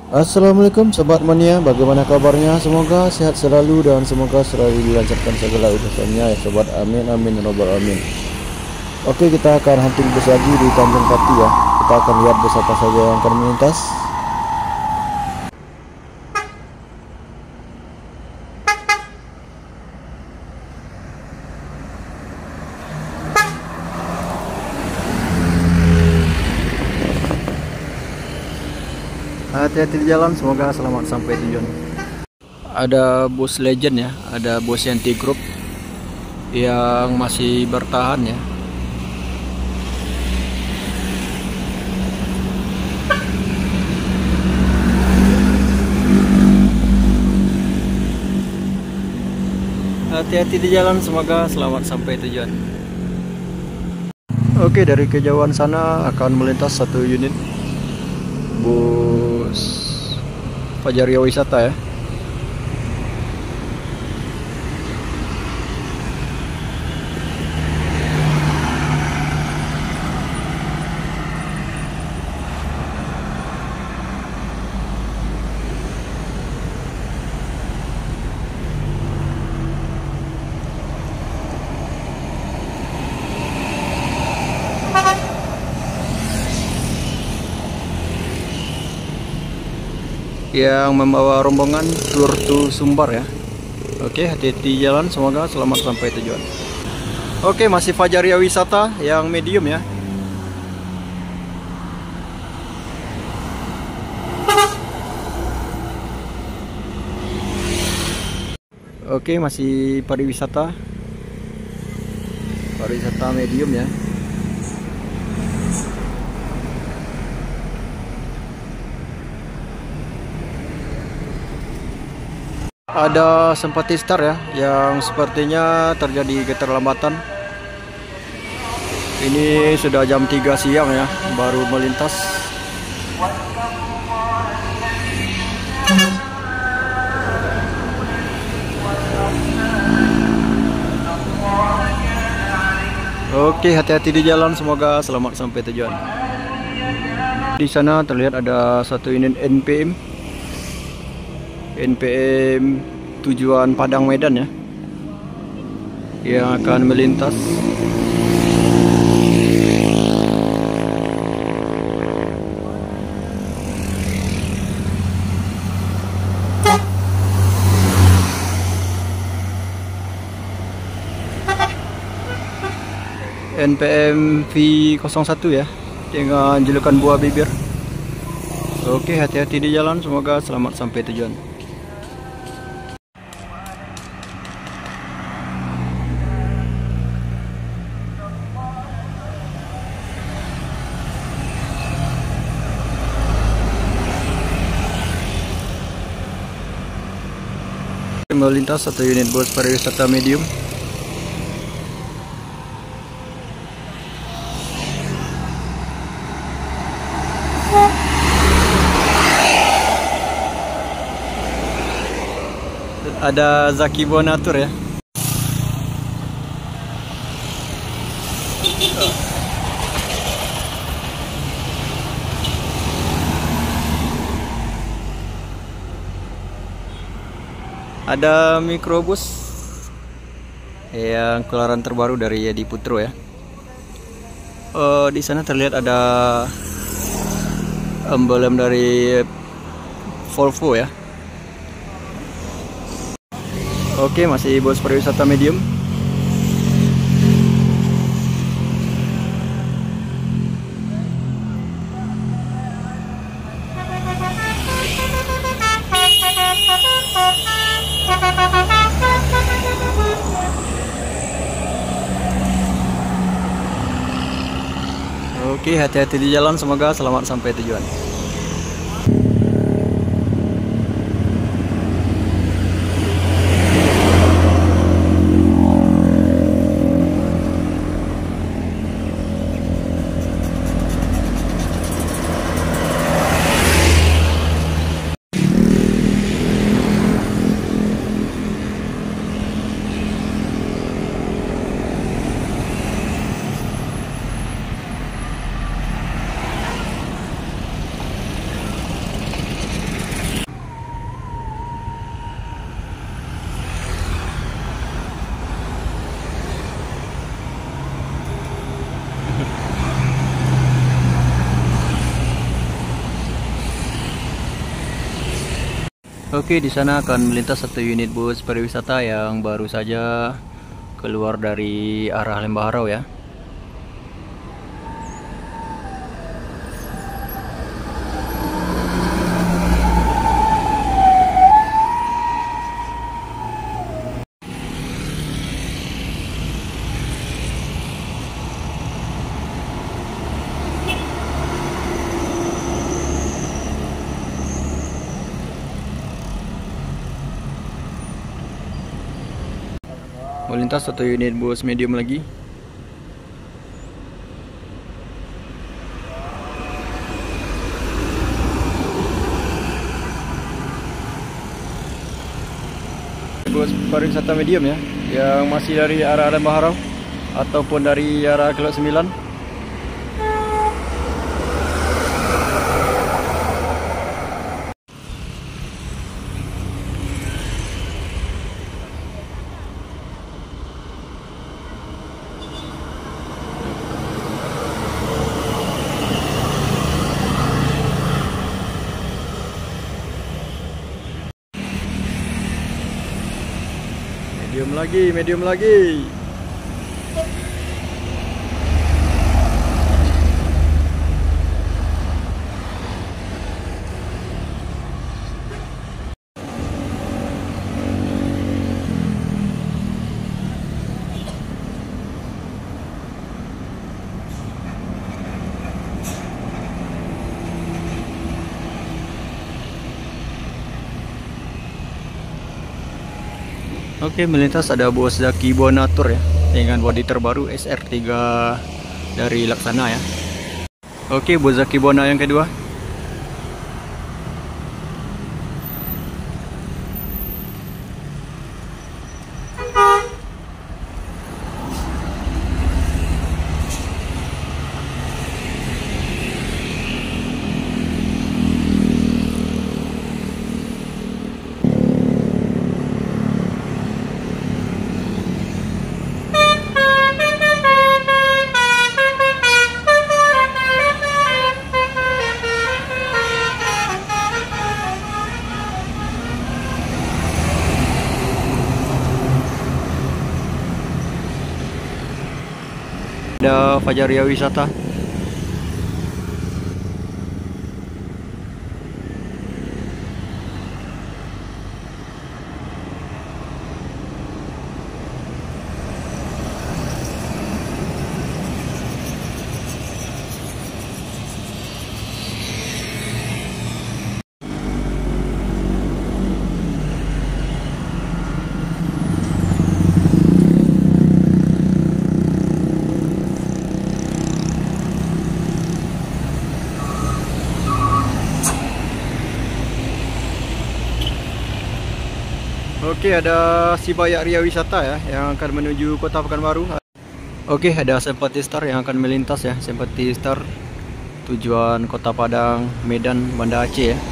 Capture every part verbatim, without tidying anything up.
Assalamualaikum Sobat Mania, bagaimana kabarnya? Semoga sehat selalu dan semoga selalu dilancarkan segala urusannya ya Sobat. Amin amin ya robbal amin. Oke, kita akan hunting bus lagi di Tanjung Pati ya. Kita akan lihat bus apa saja yang akan melintas. Hati-hati di jalan, semoga selamat sampai tujuan. Ada bus legend ya, ada bus Yanti Group yang masih bertahan ya. Hati-hati di jalan, semoga selamat sampai tujuan. Oke, dari kejauhan sana akan melintas satu unit bus Fajaria Wisata ya. Yang membawa rombongan tour to Sumbar ya. Oke, hati-hati jalan, semoga selamat sampai tujuan. Oke, masih Fajaria Wisata yang medium ya. Oke, masih pariwisata pariwisata medium ya. Ada Simpati Star ya, yang sepertinya terjadi keterlambatan. Ini sudah jam tiga siang ya, baru melintas. Oke, hati-hati di jalan, semoga selamat sampai tujuan. Di sana terlihat ada satu unit N P M. N P M tujuan Padang Medan ya, yang akan melintas. N P M V nol satu ya, dengan julukan buah bibir. Oke, hati-hati di jalan, semoga selamat sampai tujuan. Melintas satu unit bus pariwisata medium. Ada Zaki Bonatur ya. Ada mikrobus yang keluaran terbaru dari Yadi Putro ya. Uh, di sana terlihat ada emblem dari Volvo ya. Oke, masih bus pariwisata medium. Oke, hati-hati di jalan, semoga selamat sampai tujuan. Oke, di sana akan melintas satu unit bus pariwisata yang baru saja keluar dari arah Lembah Harau ya. Melintas satu unit bus medium lagi. Bus pariwisata medium ya, yang masih dari arah Lembah Harau ataupun dari arah Kelok sembilan. Medium lagi, medium lagi. Oke, melintas ada bus Zaki Bonatur ya, dengan bodi terbaru S R tiga dari Laksana ya. Oke, bus Zaki Bona yang kedua. Ada Fajaria Wisata. Oke, ada Sibayak Ria Wisata ya, yang akan menuju Kota Pekanbaru. Oke, ada Sympathy Star yang akan melintas ya, Sympathy Star tujuan Kota Padang, Medan, Banda Aceh ya.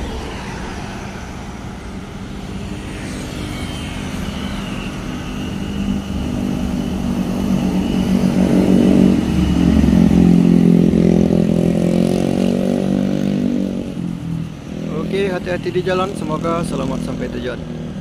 Oke, hati-hati di jalan, semoga selamat sampai tujuan.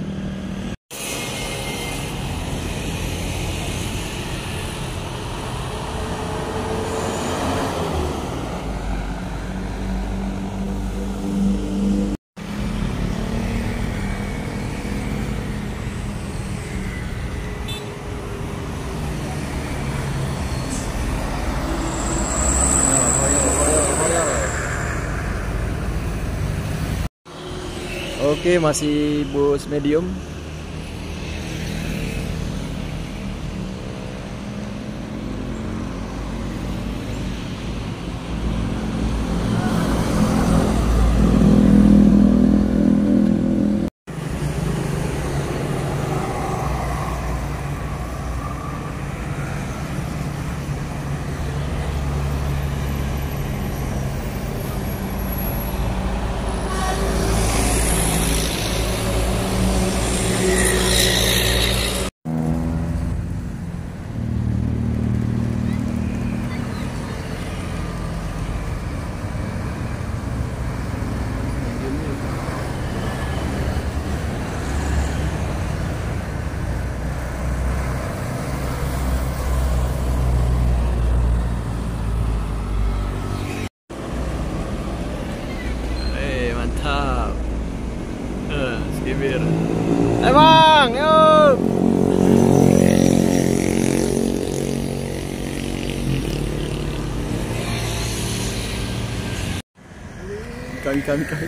Oke, masih bus medium. bibir. Eh bang, yuk. Kami kami kami.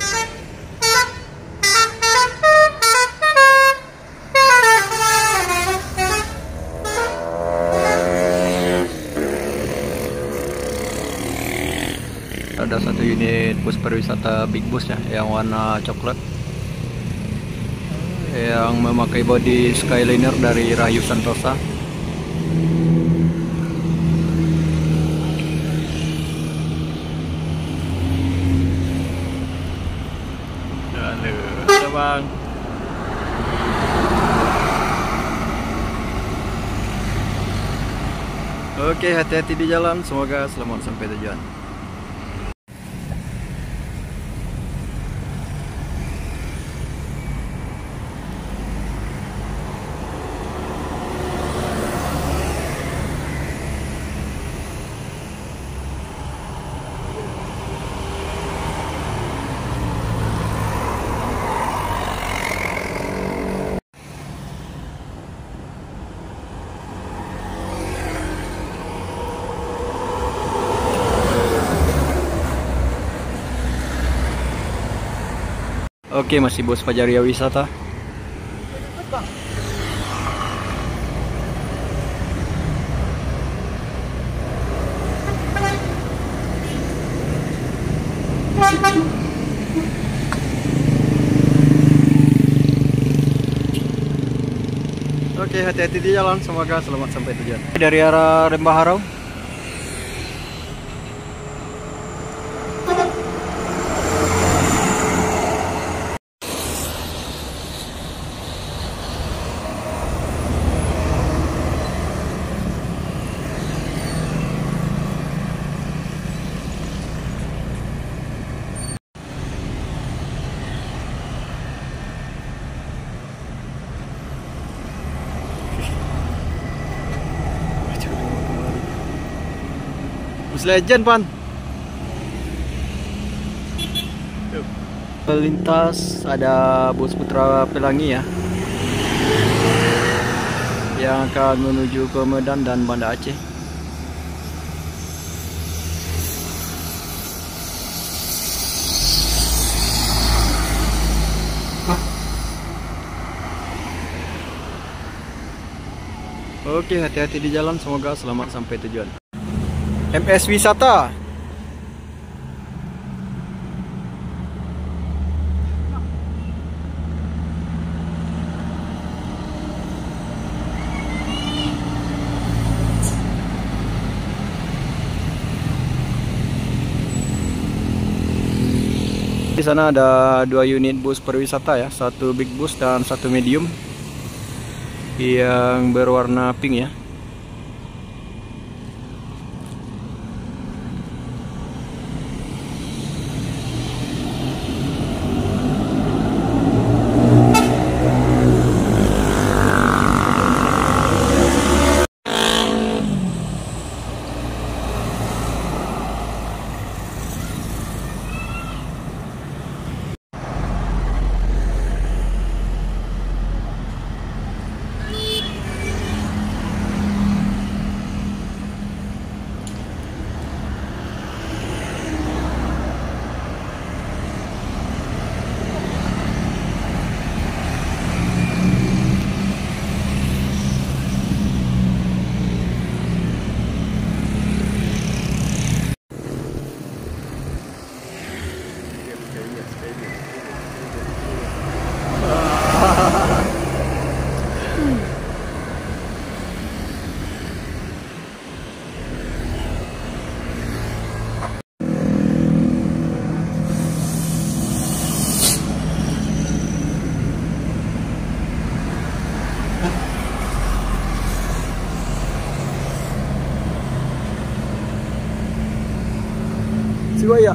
Ada satu unit bus pariwisata Big Bus ya, yang warna coklat, yang memakai bodi Skyliner dari Rahayu Santosa. Halo, halo bang. Oke, hati-hati di jalan. Semoga selamat sampai tujuan. Oke, masih Bus Pajaria Wisata. Oke, hati-hati di jalan. Semoga selamat sampai tujuan. Dari arah Lembah Harau. Bus Legend pan. Lintas ada bus Putra Pelangi ya, yang akan menuju ke Medan dan Banda Aceh. Oke, hati-hati di jalan. Semoga selamat sampai tujuan. M S Wisata. Di sana ada dua unit bus pariwisata ya, satu big bus dan satu medium yang berwarna pink ya. Siwaya.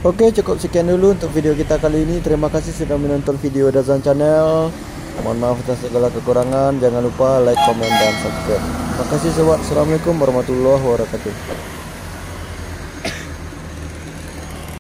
Okey, cukup sekian dulu untuk video kita kali ini. Terima kasih sudah menonton video Dazan Channel. Mohon maaf atas segala kekurangan. Jangan lupa like, komen dan subscribe. Terima kasih sobat. Assalamualaikum warahmatullahi wabarakatuh.